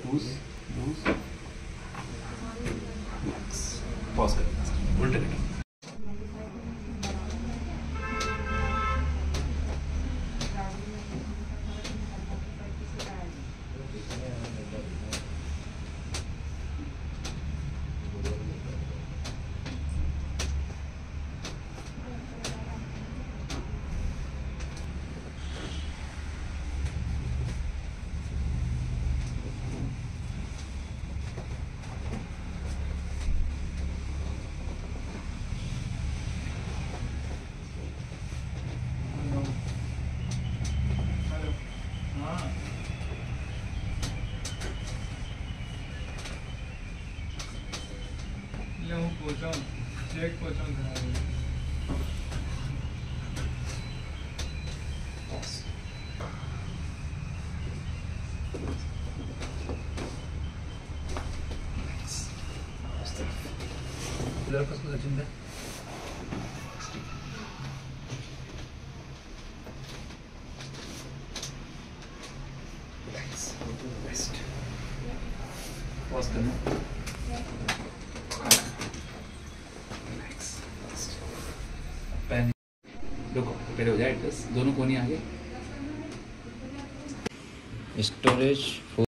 Loose loose, pause कर, उल्टे कर। चेक इधर कसको सचिन दे। बेस्ट, पॉज करना। रुको, पहले हो जाए एडजस्ट, दोनों कोनी आगे। स्टोरेज